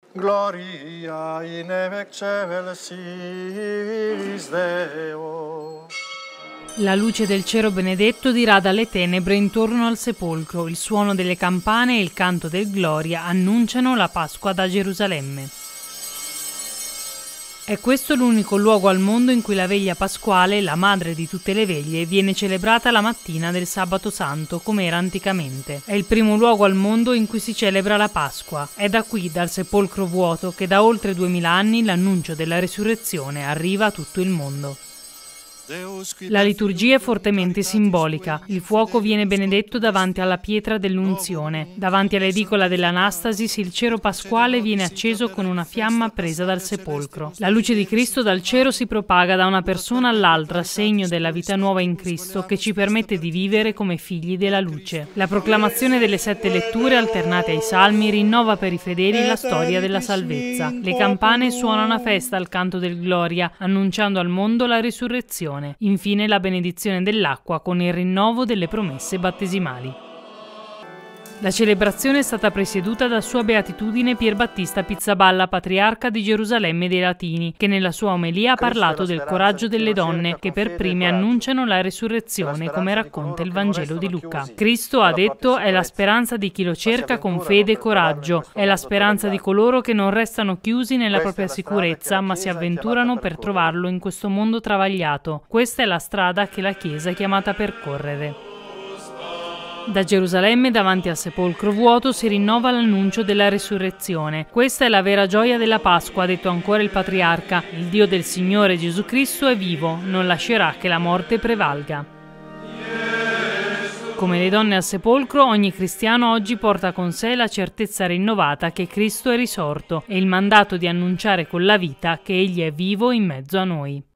Gloria in excelsis Deo. La luce del cielo benedetto dirada le tenebre intorno al sepolcro, il suono delle campane e il canto del Gloria annunciano la Pasqua da Gerusalemme. È questo l'unico luogo al mondo in cui la veglia pasquale, la madre di tutte le veglie, viene celebrata la mattina del sabato santo, come era anticamente. È il primo luogo al mondo in cui si celebra la Pasqua. È da qui, dal sepolcro vuoto, che da oltre 2000 anni l'annuncio della resurrezione arriva a tutto il mondo. La liturgia è fortemente simbolica. Il fuoco viene benedetto davanti alla pietra dell'unzione. Davanti all'edicola dell'Anastasis il cero pasquale viene acceso con una fiamma presa dal sepolcro. La luce di Cristo dal cielo si propaga da una persona all'altra, segno della vita nuova in Cristo che ci permette di vivere come figli della luce. La proclamazione delle 7 letture alternate ai salmi rinnova per i fedeli la storia della salvezza. Le campane suonano a festa al canto del Gloria, annunciando al mondo la risurrezione. Infine la benedizione dell'acqua con il rinnovo delle promesse battesimali. La celebrazione è stata presieduta da Sua Beatitudine Pier Battista Pizzaballa, patriarca di Gerusalemme dei Latini, che nella sua omelia ha parlato del coraggio delle donne che per prime annunciano la resurrezione, come racconta il Vangelo di Luca. Cristo, ha detto, è la speranza di chi lo cerca con fede e coraggio, è la speranza di coloro che non restano chiusi nella propria sicurezza, ma si avventurano per trovarlo in questo mondo travagliato. Questa è la strada che la Chiesa è chiamata a percorrere. Da Gerusalemme, davanti al sepolcro vuoto, si rinnova l'annuncio della resurrezione. Questa è la vera gioia della Pasqua, ha detto ancora il patriarca. Il Dio del Signore Gesù Cristo è vivo, non lascerà che la morte prevalga. Come le donne al sepolcro, ogni cristiano oggi porta con sé la certezza rinnovata che Cristo è risorto e il mandato di annunciare con la vita che Egli è vivo in mezzo a noi.